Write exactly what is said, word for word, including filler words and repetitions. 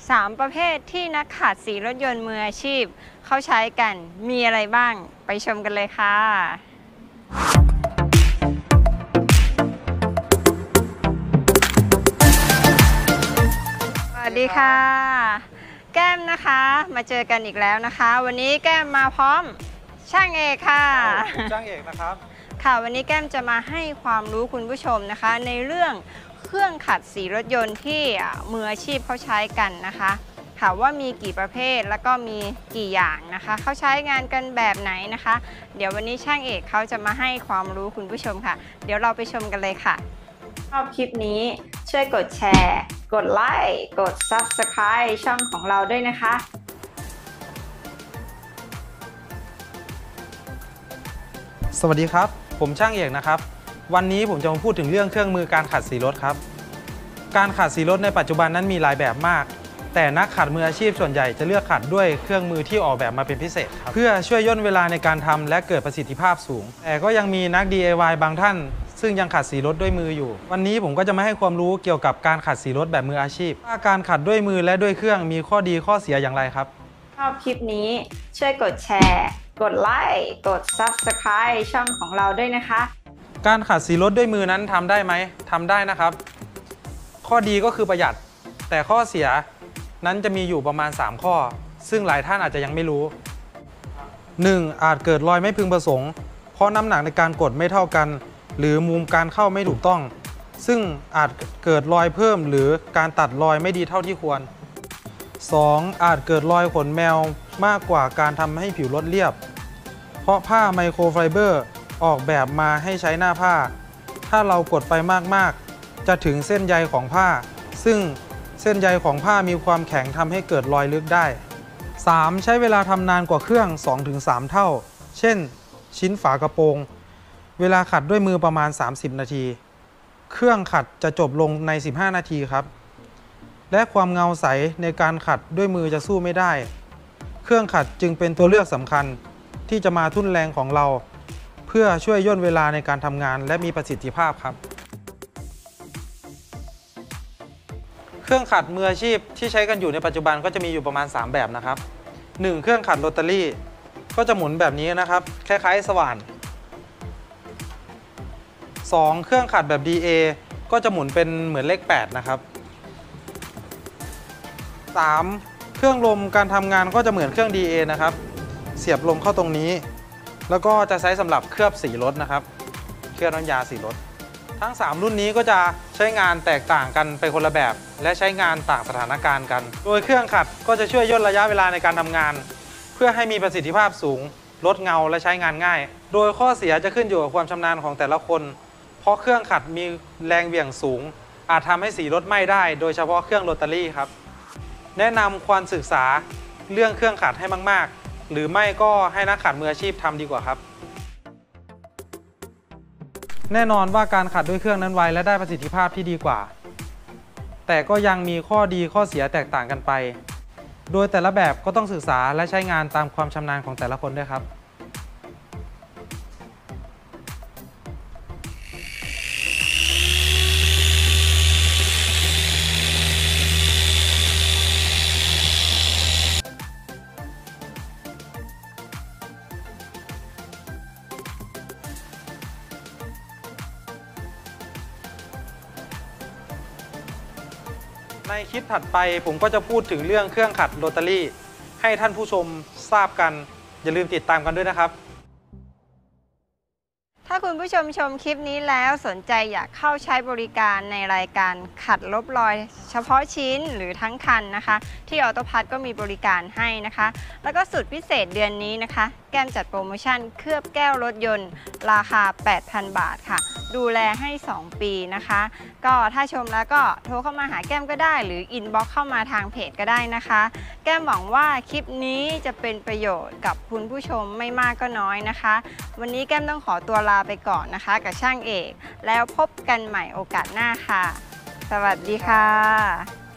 สามประเภทที่นักขัดสีรถยนต์มืออาชีพเขาใช้กันมีอะไรบ้างไปชมกันเลยค่ะสวัสดีค่ะแก้มนะคะมาเจอกันอีกแล้วนะคะวันนี้แก้มมาพร้อมช่างเอกค่ะช่างเอกนะครับค่ะวันนี้แก้มจะมาให้ความรู้คุณผู้ชมนะคะในเรื่องเครื่องขัดสีรถยนต์ที่มืออาชีพเขาใช้กันนะคะค่ะว่ามีกี่ประเภทแล้วก็มีกี่อย่างนะคะเขาใช้งานกันแบบไหนนะคะเดี๋ยววันนี้ช่างเอกเขาจะมาให้ความรู้คุณผู้ชมค่ะเดี๋ยวเราไปชมกันเลยค่ะชอบคลิปนี้ช่วยกดแชร์กดไลค์กด ซับสไครบ์ ช่องของเราด้วยนะคะสวัสดีครับผมช่างเอกนะครับวันนี้ผมจะมาพูดถึงเรื่องเครื่องมือการขัดสีรถครับการขัดสีรถในปัจจุบันนั้นมีหลายแบบมากแต่นักขัดมืออาชีพส่วนใหญ่จะเลือกขัดด้วยเครื่องมือที่ออกแบบมาเป็นพิเศษครับเพื่อช่วยย่นเวลาในการทำและเกิดประสิทธิภาพสูงแต่ก็ยังมีนัก ดี ไอ วาย บางท่านซึ่งยังขัดสีรถด้วยมืออยู่วันนี้ผมก็จะมาให้ความรู้เกี่ยวกับการขัดสีรถแบบมืออาชีพว่าการขัดด้วยมือและด้วยเครื่องมีข้อดีข้อเสียอย่างไรครับชอบคลิปนี้ช่วยกดแชร์กดไลค์กด ซับสไครบ์ ช่องของเราด้วยนะคะการขัดสีรถด้วยมือนั้นทำได้ไหมทำได้นะครับข้อดีก็คือประหยัดแต่ข้อเสียนั้นจะมีอยู่ประมาณสามข้อซึ่งหลายท่านอาจจะยังไม่รู้ หนึ่ง. อาจเกิดรอยไม่พึงประสงค์เพราะน้ำหนักในการกดไม่เท่ากันหรือมุมการเข้าไม่ถูกต้องซึ่งอาจเกิดรอยเพิ่มหรือการตัดรอยไม่ดีเท่าที่ควร สอง. อาจเกิดรอยขนแมวมากกว่าการทำให้ผิวรถเรียบเพราะผ้าไมโครไฟเบอร์ออกแบบมาให้ใช้หน้าผ้าถ้าเรากดไปมากๆจะถึงเส้นใยของผ้าซึ่งเส้นใยของผ้ามีความแข็งทำให้เกิดรอยลึกได้ สาม. ใช้เวลาทำนานกว่าเครื่อง สองถึงสาม เท่าเช่นชิ้นฝากระโปรงเวลาขัดด้วยมือประมาณสามสิบนาทีเครื่องขัดจะจบลงในสิบห้านาทีครับและความเงาใสในการขัดด้วยมือจะสู้ไม่ได้เครื่องขัดจึงเป็นตัวเลือกสำคัญที่จะมาทุ่นแรงของเราเพื่อช่วยย่นเวลาในการทำงานและมีประสิทธิภาพครับเครื่องขัดมืออาชีพที่ใช้กันอยู่ในปัจจุบันก็จะมีอยู่ประมาณสามแบบนะครับหนึ่งเครื่องขัดโรตารี่ก็จะหมุนแบบนี้นะครับคล้ายๆสว่านสองเครื่องขัดแบบ ดี เอ ก็จะหมุนเป็นเหมือนเลขแปดนะครับสามเครื่องลมการทำงานก็จะเหมือนเครื่อง ดี เอ นะครับเสียบลมเข้าตรงนี้แล้วก็จะใช้สำหรับเคลือบสีรถนะครับเคลือบน้ำยาสีรถทั้งสามรุ่นนี้ก็จะใช้งานแตกต่างกันไปคนละแบบและใช้งานต่างสถานการณ์กันโดยเครื่องขัดก็จะช่วยย่นระยะเวลาในการทำงานเพื่อให้มีประสิทธิภาพสูงลดเงาและใช้งานง่ายโดยข้อเสียจะขึ้นอยู่กับความชำนาญของแต่ละคนเพราะเครื่องขัดมีแรงเหวี่ยงสูงอาจทำให้สีรถไหม้ได้โดยเฉพาะเครื่องโรตารี่ครับแนะนำควรศึกษาเรื่องเครื่องขัดให้มากๆหรือไม่ก็ให้นักขัดมืออาชีพทำดีกว่าครับแน่นอนว่าการขัดด้วยเครื่องนั้นไวและได้ประสิทธิภาพที่ดีกว่าแต่ก็ยังมีข้อดีข้อเสียแตกต่างกันไปโดยแต่ละแบบก็ต้องศึกษาและใช้งานตามความชำนาญของแต่ละคนด้วยครับในคลิปถัดไปผมก็จะพูดถึงเรื่องเครื่องขัดโรตารี่ให้ท่านผู้ชมทราบกันอย่าลืมติดตามกันด้วยนะครับถ้าคุณผู้ชมชมคลิปนี้แล้วสนใจอยากเข้าใช้บริการในรายการขัดลบรอยเฉพาะชิ้นหรือทั้งคันนะคะที่ออโตพัทก็มีบริการให้นะคะแล้วก็สุดพิเศษเดือนนี้นะคะแก้มจัดโปรโมชั่นเคลือบแก้วรถยนต์ราคา แปดพัน บาทค่ะดูแลให้สองปีนะคะก็ถ้าชมแล้วก็โทรเข้ามาหาแก้มก็ได้หรืออินบ็อกซ์เข้ามาทางเพจก็ได้นะคะแก้มหวังว่าคลิปนี้จะเป็นประโยชน์กับคุณผู้ชมไม่มากก็น้อยนะคะวันนี้แก้มต้องขอตัวลาไปก่อนนะคะกับช่างเอกแล้วพบกันใหม่โอกาสหน้าค่ะสวัสดีค่ะ